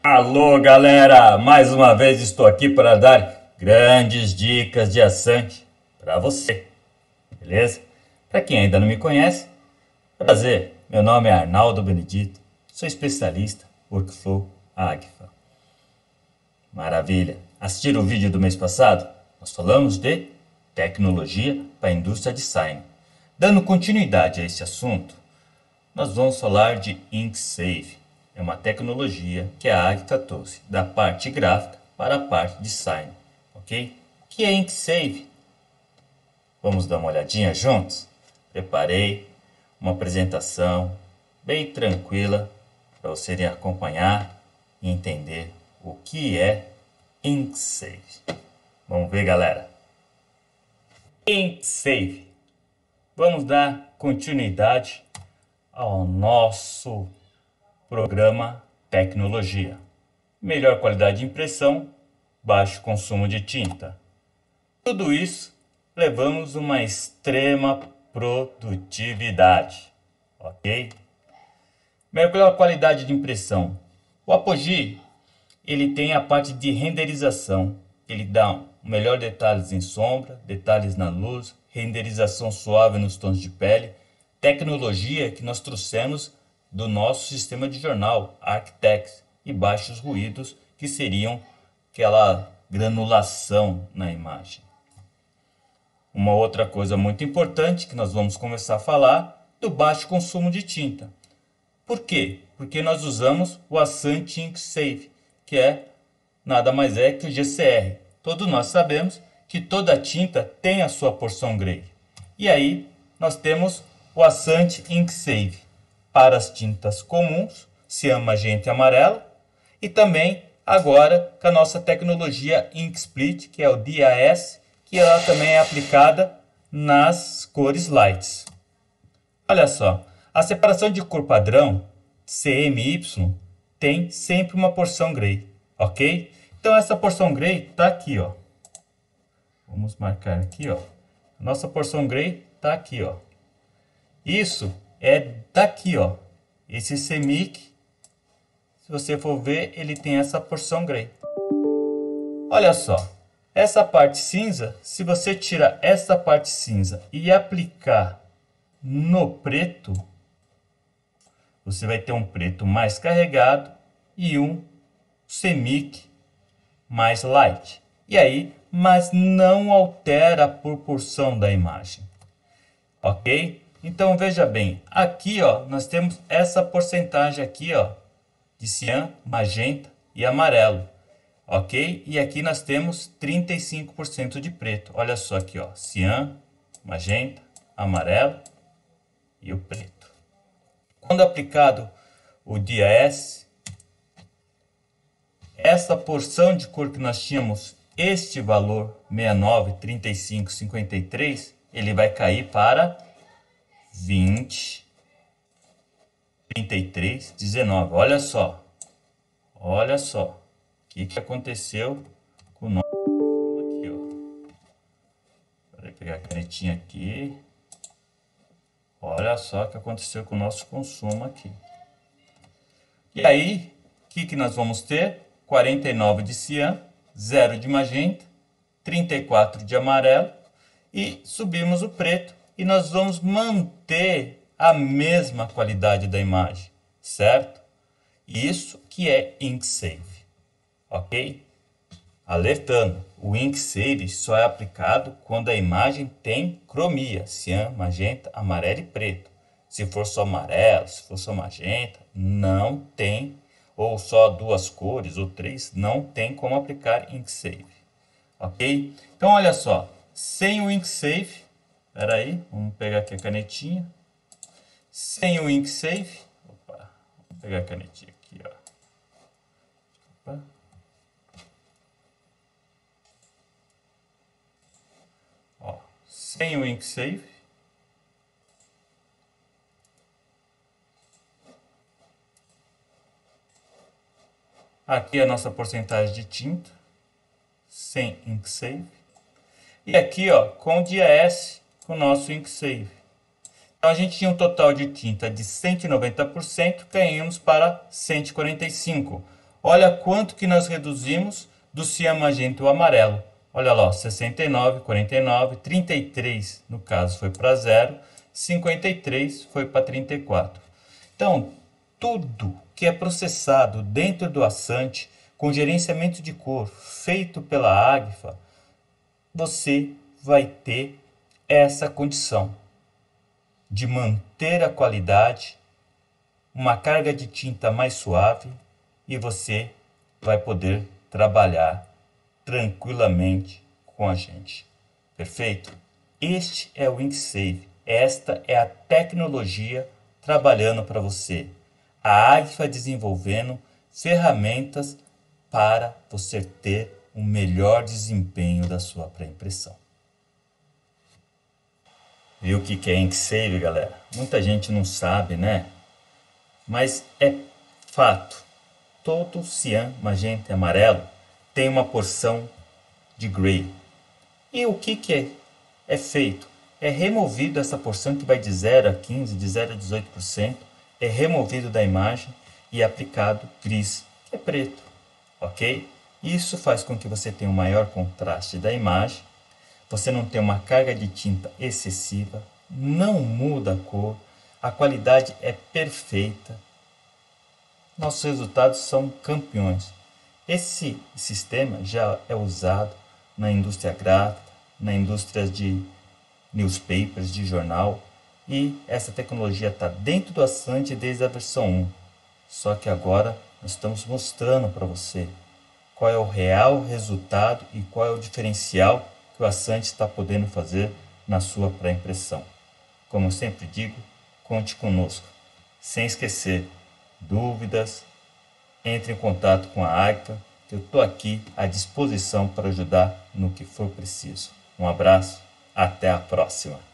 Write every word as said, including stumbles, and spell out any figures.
Alô, galera! Mais uma vez estou aqui para dar grandes dicas de assante para você, beleza? Para quem ainda não me conhece, prazer, meu nome é Arnaldo Benedito, sou especialista Workflow Agfa. Maravilha! Assistiram o vídeo do mês passado? Nós falamos de tecnologia para a indústria de design. Dando continuidade a esse assunto, nós vamos falar de InkSave. É uma tecnologia que a Agfa trouxe da parte gráfica para a parte de design, ok? O que é InkSave? Vamos dar uma olhadinha juntos? Preparei uma apresentação bem tranquila para vocês acompanhar e entender o que é InkSave. Vamos ver, galera. InkSave. Vamos dar continuidade ao nosso programa tecnologia. Melhor qualidade de impressão, baixo consumo de tinta. Tudo isso levamos uma extrema produtividade, ok? Melhor qualidade de impressão. O Apogee, ele tem a parte de renderização. Ele dá melhor detalhes em sombra, detalhes na luz, renderização suave nos tons de pele. Tecnologia que nós trouxemos do nosso sistema de jornal, Architects, e baixos ruídos, que seriam aquela granulação na imagem. Uma outra coisa muito importante que nós vamos começar a falar, do baixo consumo de tinta. Por quê? Porque nós usamos o Assante InkSave, que é nada mais é que o G C R. Todos nós sabemos que toda tinta tem a sua porção gray. E aí nós temos o Assante InkSave para as tintas comuns, cian, magenta e amarela, e também agora com a nossa tecnologia InkSplit, que é o D A S, que ela também é aplicada nas cores lights. Olha só, a separação de cor padrão C M Y tem sempre uma porção gray, ok? Então essa porção gray está aqui, ó. Vamos marcar aqui, ó. Nossa porção gray está aqui, ó. Isso é daqui, ó. Esse semic, se você for ver, ele tem essa porção gray. Olha só, essa parte cinza, se você tirar essa parte cinza e aplicar no preto, você vai ter um preto mais carregado e um semic mais light. E aí, mas não altera a proporção da imagem, ok? Então veja bem, aqui ó, nós temos essa porcentagem aqui ó, de cian, magenta e amarelo, ok? E aqui nós temos trinta e cinco por cento de preto. Olha só aqui ó, cian, magenta, amarelo e o preto. Quando aplicado o D A S, essa porção de cor que nós tínhamos, este valor sessenta e nove, trinta e cinco, cinquenta e três, ele vai cair para vinte, trinta e três, dezenove. Olha só. Olha só. O que, que aconteceu com o nosso aqui, ó. Vou pegar a canetinha aqui. Olha só o que aconteceu com o nosso consumo aqui. E aí, o que, que nós vamos ter? quarenta e nove de cian, zero de magenta, trinta e quatro de amarelo e subimos o preto. E nós vamos manter a mesma qualidade da imagem, certo? Isso que é InkSave, ok? Alertando, o InkSave só é aplicado quando a imagem tem cromia, cian, magenta, amarelo e preto. Se for só amarelo, se for só magenta, não tem, ou só duas cores ou três, não tem como aplicar InkSave, ok? Então olha só, sem o InkSave, espera aí, vamos pegar aqui a canetinha. Sem o InkSave, opa, vou pegar a canetinha aqui, ó. Opa. Ó, sem o InkSave, aqui a nossa porcentagem de tinta, sem InkSave. E aqui, ó, com D A S, com o nosso InkSave. Então a gente tinha um total de tinta de cento e noventa por cento, ganhamos para cento e quarenta e cinco por cento. Olha quanto que nós reduzimos do cian, magenta e o amarelo. Olha lá, sessenta e nove, quarenta e nove, trinta e três no caso foi para zero, cinquenta e três foi para trinta e quatro. Então, tudo que é processado dentro do Asante, com gerenciamento de cor feito pela Agfa, você vai ter essa condição de manter a qualidade, uma carga de tinta mais suave e você vai poder trabalhar tranquilamente com a gente. Perfeito? Este é o InkSave. Esta é a tecnologia trabalhando para você. A Agfa desenvolvendo ferramentas para você ter um melhor desempenho da sua pré-impressão. E o que é InkSave, galera? Muita gente não sabe, né? Mas é fato. Todo cian, magenta e amarelo tem uma porção de gray. E o que, que é, é feito? É removido essa porção que vai de zero a quinze por cento, de zero a dezoito por cento, é removido da imagem e aplicado gris, que é preto, ok? Isso faz com que você tenha um maior contraste da imagem, você não tem uma carga de tinta excessiva, não muda a cor, a qualidade é perfeita. Nossos resultados são campeões. Esse sistema já é usado na indústria gráfica, na indústria de newspapers, de jornal, e essa tecnologia está dentro do Asante desde a versão um. Só que agora nós estamos mostrando para você qual é o real resultado e qual é o diferencial que o Asante está podendo fazer na sua pré-impressão. Como eu sempre digo, conte conosco. Sem esquecer, dúvidas, entre em contato com a Agfa, que eu estou aqui à disposição para ajudar no que for preciso. Um abraço, até a próxima!